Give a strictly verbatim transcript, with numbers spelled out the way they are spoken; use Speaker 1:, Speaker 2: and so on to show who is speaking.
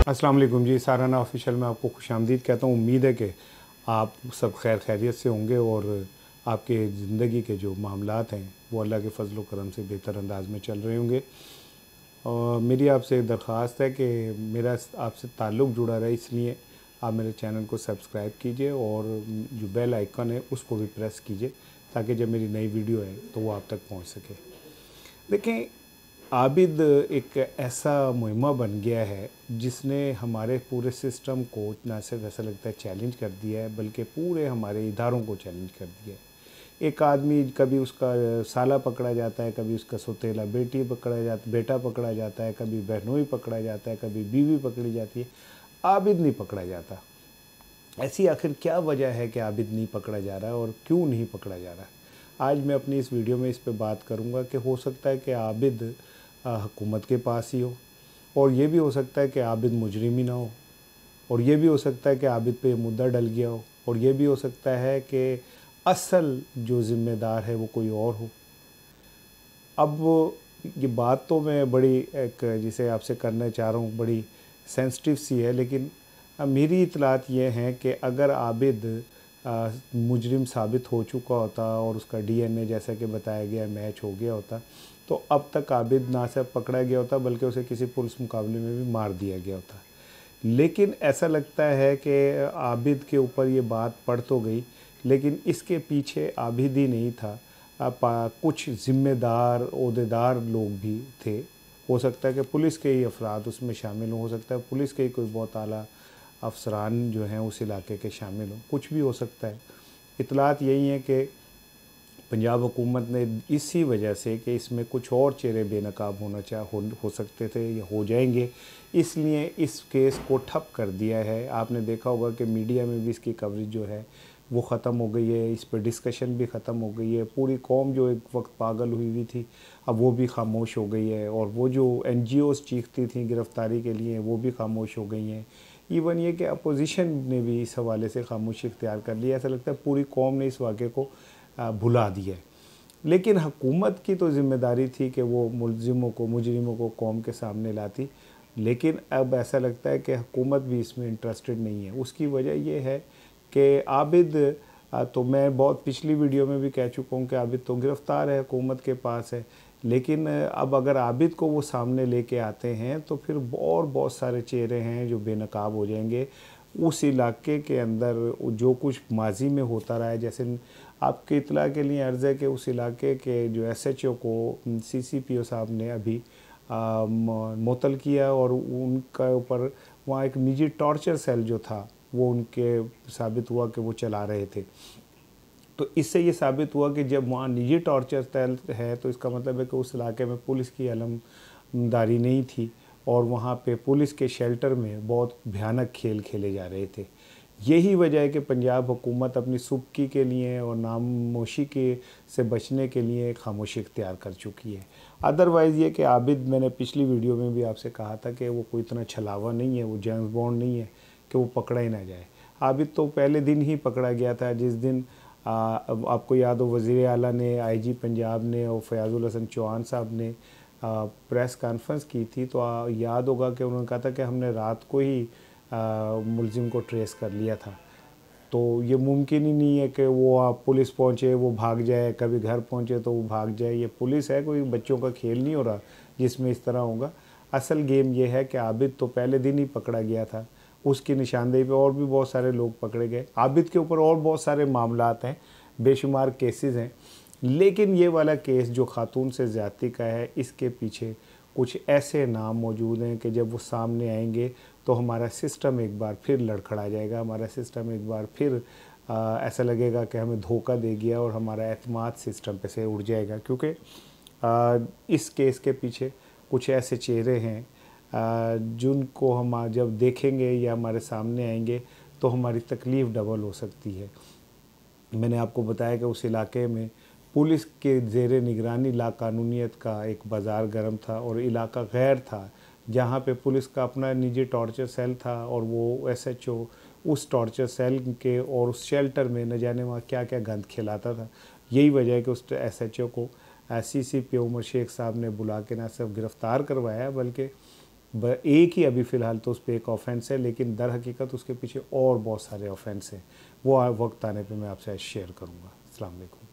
Speaker 1: अस्सलाम वालेकुम जी, इसार राना ऑफिशियल में आपको खुशामदीद कहता हूँ। उम्मीद है कि आप सब खैर खैरियत से होंगे और आपके ज़िंदगी के जो मामलात हैं वो अल्लाह के फजल करम से बेहतर अंदाज में चल रहे होंगे। और मेरी आपसे दरख्वास्त है कि मेरा आपसे ताल्लुक़ जुड़ा रहे, इसलिए आप मेरे चैनल को सब्सक्राइब कीजिए और जो बेल आइकन है उसको भी प्रेस कीजिए ताकि जब मेरी नई वीडियो है तो वो आप तक पहुँच सके। देखें, आबिद एक ऐसा मुहिमा बन गया है जिसने हमारे पूरे सिस्टम को ना सिर्फ ऐसा लगता है चैलेंज कर दिया है, बल्कि पूरे हमारे इदारों को चैलेंज कर दिया है। एक आदमी, कभी उसका साला पकड़ा जाता है, कभी उसका सौतेला बेटी पकड़ा जाता बेटा पकड़ा जाता है, कभी बहनोई पकड़ा जाता है, कभी बीवी पकड़ी जाती है, आबिद नहीं पकड़ा जाता। ऐसी आखिर क्या वजह है कि आबिद नहीं पकड़ा जा रहा है और क्यों नहीं पकड़ा जा रहा है? आज मैं अपनी इस वीडियो में इस पे बात करूँगा कि हो सकता है कि आबिद हुकूमत के पास ही हो, और ये भी हो सकता है कि आबिद मुजरिम ही ना हो, और ये भी हो सकता है कि आबिद पे मुद्दा डल गया हो, और ये भी हो सकता है कि असल जो ज़िम्मेदार है वो कोई और हो। अब ये बात तो मैं बड़ी एक जिसे आपसे करना चाह रहा हूँ बड़ी सेंसिटिव सी है, लेकिन मेरी इतलात ये हैं कि अगर आबिद आ, मुजरिम साबित हो चुका होता और उसका डीएनए जैसा कि बताया गया मैच हो गया होता, तो अब तक आबिद ना सिर्फ पकड़ा गया होता बल्कि उसे किसी पुलिस मुकाबले में भी मार दिया गया होता। लेकिन ऐसा लगता है कि आबिद के ऊपर ये बात पड़ तो गई, लेकिन इसके पीछे आबिद ही नहीं था, कुछ ज़िम्मेदार ओहदेदार लोग भी थे। हो सकता है कि पुलिस के ही अफराद उसमें शामिल हों, हो सकता है पुलिस के ही कोई बहुत आला अफसरान जो हैं उस इलाके के शामिल हों, कुछ भी हो सकता है। इतलात यही है कि पंजाब हुकूमत ने इसी वजह से कि इसमें कुछ और चेहरे बेनकाब होना चाह हो, हो सकते थे या हो जाएंगे, इसलिए इस केस को ठप कर दिया है। आपने देखा होगा कि मीडिया में भी इसकी कवरेज जो है वो ख़त्म हो गई है, इस पर डिस्कशन भी ख़त्म हो गई है। पूरी कौम जो एक वक्त पागल हुई हुई थी अब वो भी खामोश हो गई है, और वो जो एन जी ओज़ चीखती थी गिरफ़्तारी के लिए वो भी खामोश हो गई हैं। इवन ये कि अपोजिशन ने भी इस हवाले से खामोशी इख्तियार कर लिया। ऐसा लगता है पूरी कौम ने इस वाक़े को भुला दिया है। लेकिन हुकूमत की तो ज़िम्मेदारी थी कि वो मुलजिमों को मुजरिमों को कौम के सामने लाती, लेकिन अब ऐसा लगता है कि हुकूमत भी इसमें इंटरेस्टेड नहीं है। उसकी वजह ये है कि आबिद, तो मैं बहुत पिछली वीडियो में भी कह चुका हूँ कि आबिद तो गिरफ़्तार है, हुकूमत के पास है, लेकिन अब अगर आबिद को वो सामने लेके आते हैं तो फिर और बहुत सारे चेहरे हैं जो बेनकाब हो जाएंगे उस इलाके के अंदर। जो कुछ माजी में होता रहा है, जैसे आपके इतला के लिए अर्ज़ है कि उस इलाके के जो एस एच ओ को सी सी पी ओ साहब ने अभी मुअत्तल किया, और उनका ऊपर वहाँ एक निजी टॉर्चर सेल जो था वो उनके साबित हुआ कि वो चला रहे थे। तो इससे ये साबित हुआ कि जब वहाँ निजी टॉर्चर सेल है तो इसका मतलब है कि उस इलाके में पुलिस की अलमदारी नहीं थी, और वहाँ पे पुलिस के शेल्टर में बहुत भयानक खेल खेले जा रहे थे। यही वजह है कि पंजाब हुकूमत अपनी सुबकी के लिए और नामोशी के से बचने के लिए खामोशी इख्तियार कर चुकी है। अदरवाइज़ ये कि आबिद, मैंने पिछली वीडियो में भी आपसे कहा था कि वो कोई इतना छलावा नहीं है, वो जेम्स बॉन्ड नहीं है कि वो पकड़ा ही ना जाए। आबिद तो पहले दिन ही पकड़ा गया था, जिस दिन आ, आपको याद हो वज़ीर आला ने, आई जी पंजाब ने और फयाजुल हसन चौहान साहब ने आ, प्रेस कॉन्फ्रेंस की थी। तो आ, याद होगा कि उन्होंने कहा था कि हमने रात को ही मुलजिम को ट्रेस कर लिया था। तो ये मुमकिन ही नहीं है कि वो आप पुलिस पहुँचे वो भाग जाए, कभी घर पहुँचे तो वो भाग जाए। ये पुलिस है, कोई बच्चों का खेल नहीं हो रहा जिसमें इस तरह होगा। असल गेम ये है कि आबिद तो पहले दिन ही पकड़ा गया था, उसकी निशानदेही पे और भी बहुत सारे लोग पकड़े गए। आबिद के ऊपर और बहुत सारे मामलात हैं, बेशुमार केसेस हैं, लेकिन ये वाला केस जो खातून से ज़्यादती का है, इसके पीछे कुछ ऐसे नाम मौजूद हैं कि जब वो सामने आएंगे तो हमारा सिस्टम एक बार फिर लड़खड़ा जाएगा, हमारा सिस्टम एक बार फिर आ, ऐसा लगेगा कि हमें धोखा दे गया और हमारा एतमाद सिस्टम पे से उड़ जाएगा। क्योंकि इस केस के पीछे कुछ ऐसे चेहरे हैं जिनको हम जब देखेंगे या हमारे सामने आएंगे तो हमारी तकलीफ़ डबल हो सकती है। मैंने आपको बताया कि उस इलाके में पुलिस के ज़ेरे निगरानी लाकानूनियत का एक बाज़ार गर्म था और इलाका गैर था, जहाँ पे पुलिस का अपना निजी टॉर्चर सेल था, और वो एस एच ओ उस टॉर्चर सेल के और उस शेल्टर में न जाने वहाँ क्या क्या गंद खिलाता था। यही वजह है कि उस एस एच ओ को C C P O Umar Sheikh साहब ने बुला के ना सिर्फ गिरफ़्तार करवाया बल्कि एक ही अभी फ़िलहाल तो उस पर एक ऑफेंस है, लेकिन दर हकीकत उसके पीछे और बहुत सारे ऑफेंस हैं, वो वक्त आने पे मैं आपसे शेयर करूँगा। अस्सलाम वालेकुम।